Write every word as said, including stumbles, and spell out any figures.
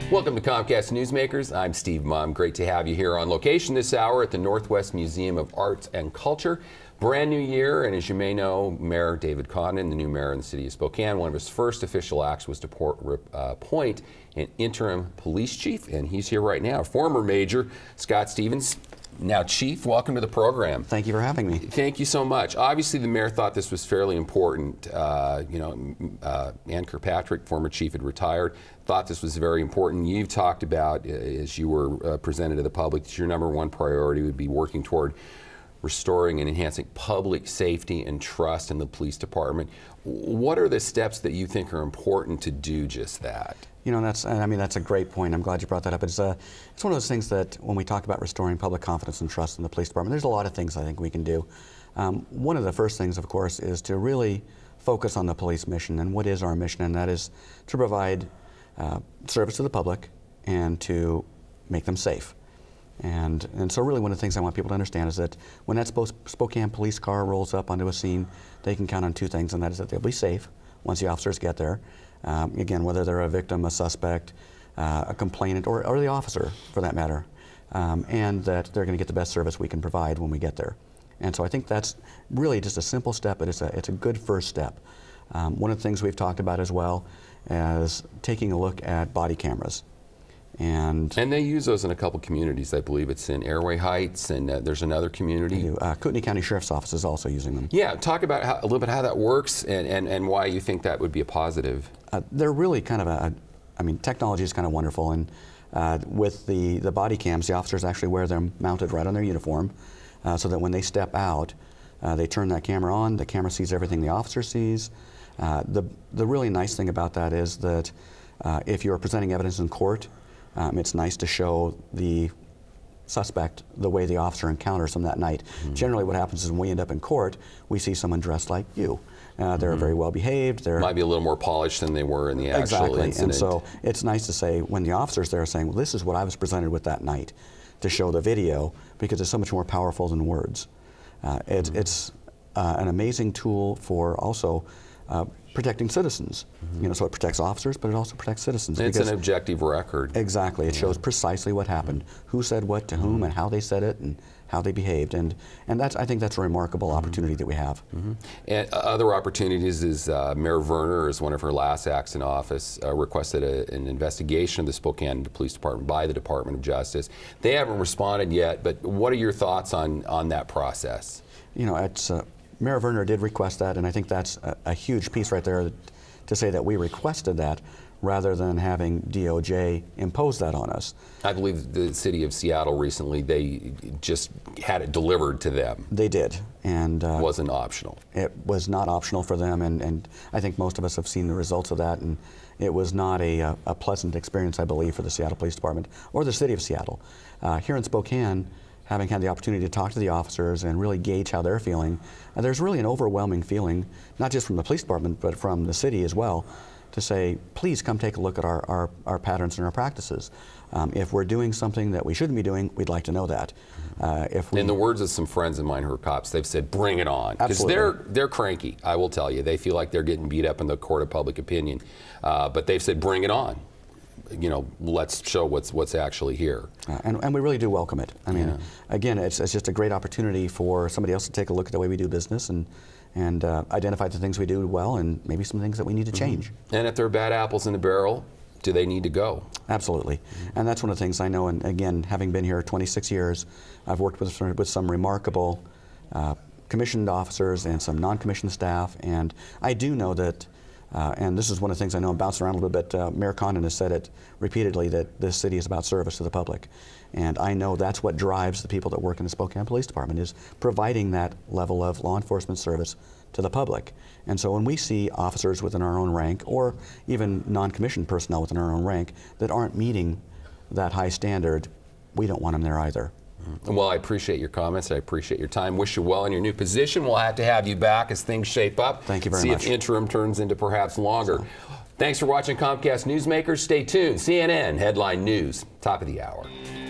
Welcome to Comcast Newsmakers. I'm Steve Mumm. Great to have you here on location this hour at the Northwest Museum of Arts and Culture. Brand new year, and as you may know, Mayor David Condon, the new mayor in the city of Spokane, one of his first official acts was to pour, uh, appoint an interim police chief, and he's here right now. Former Major Scott Stevens, now Chief. Welcome to the program. Thank you for having me. Thank you so much. Obviously, the mayor thought this was fairly important. Uh, you know, uh, Ann Kirkpatrick, former chief, had retired. Thought this was very important. You've talked about, uh, as you were uh, presented to the public, that your number one priority would be working toward restoring and enhancing public safety and trust in the police department. What are the steps that you think are important to do just that? You know, that's, I mean, that's a great point. I'm glad you brought that up. It's, uh, it's one of those things that when we talk about restoring public confidence and trust in the police department, there's a lot of things I think we can do. Um, one of the first things, of course, is to really focus on the police mission and what is our mission, and that is to provide uh, service to the public and to make them safe. And, and so really one of the things I want people to understand is that when that Spokane police car rolls up onto a scene, they can count on two things, and that is that they'll be safe once the officers get there. Um, again, whether they're a victim, a suspect, uh, a complainant, or, or the officer for that matter, um, and that they're going to get the best service we can provide when we get there. And so I think that's really just a simple step, but it's a, it's a good first step. Um, one of the things we've talked about as well is taking a look at body cameras. And, and they use those in a couple communities. I believe it's in Airway Heights, and uh, there's another community. Uh, Kootenai County Sheriff's Office is also using them. Yeah, talk about how, a little bit how that works and, and, and why you think that would be a positive. Uh, they're really kind of a, I mean, technology is kind of wonderful, and uh, with the, the body cams, the officers actually wear them mounted right on their uniform, uh, so that when they step out, uh, they turn that camera on, the camera sees everything the officer sees. Uh, the, the really nice thing about that is that uh, if you're presenting evidence in court, Um, it's nice to show the suspect the way the officer encounters them that night. Mm-hmm. Generally what happens is when we end up in court, we see someone dressed like you. Uh, they're mm-hmm. very well behaved. They're might be a little more polished than they were in the actual exactly. incident. And so it's nice to say when the officer's there saying, well, this is what I was presented with that night, to show the video, because it's so much more powerful than words. Uh, it, mm-hmm. It's uh, an amazing tool for also uh, protecting citizens. Mm-hmm. You know, so it protects officers, but it also protects citizens. It's an objective record. Exactly. It yeah. shows precisely what happened, mm-hmm. who said what to mm-hmm. whom, and how they said it, and how they behaved. And and that's, I think that's a remarkable mm-hmm. opportunity that we have. Mm-hmm. And uh, other opportunities is uh, Mayor Werner, as one of her last acts in office, uh, requested a, an investigation of the Spokane Police Department by the Department of Justice. They haven't responded yet, but what are your thoughts on, on that process? You know, it's uh, Mayor Werner did request that, and I think that's a, a huge piece right there to say that we requested that rather than having D O J impose that on us. I believe the city of Seattle recently, they just had it delivered to them. They did. And uh, it wasn't optional. It was not optional for them, and, and I think most of us have seen the results of that, and it was not a, a, a pleasant experience, I believe, for the Seattle Police Department or the city of Seattle. Uh, here in Spokane, having had the opportunity to talk to the officers and really gauge how they're feeling, uh, there's really an overwhelming feeling, not just from the police department, but from the city as well, to say, please come take a look at our, our, our patterns and our practices. Um, if we're doing something that we shouldn't be doing, we'd like to know that. Uh, if we, in the words of some friends of mine who are cops, they've said, bring it on. Because they're, they're cranky, I will tell you. They feel like they're getting beat up in the court of public opinion. Uh, but they've said, bring it on. You know, let's show what's what's actually here. Uh, and, and we really do welcome it. I mean, yeah. again, it's, it's just a great opportunity for somebody else to take a look at the way we do business and and uh, identify the things we do well and maybe some things that we need to change. Mm-hmm. And if there are bad apples in the barrel, do they need to go? Absolutely. Mm-hmm. And that's one of the things I know, and again, having been here twenty-six years, I've worked with, with some remarkable uh, commissioned officers and some non-commissioned staff, and I do know that Uh, and this is one of the things I know, I'm bouncing around a little bit. Uh, Mayor Condon has said it repeatedly that this city is about service to the public. And I know that's what drives the people that work in the Spokane Police Department, is providing that level of law enforcement service to the public. And so when we see officers within our own rank, or even non-commissioned personnel within our own rank, that aren't meeting that high standard, we don't want them there either. Well, I appreciate your comments. I appreciate your time. Wish you well in your new position. We'll have to have you back as things shape up. Thank you very See much. See if interim turns into perhaps longer. So. Thanks for watching Comcast Newsmakers. Stay tuned. C N N Headline News, top of the hour.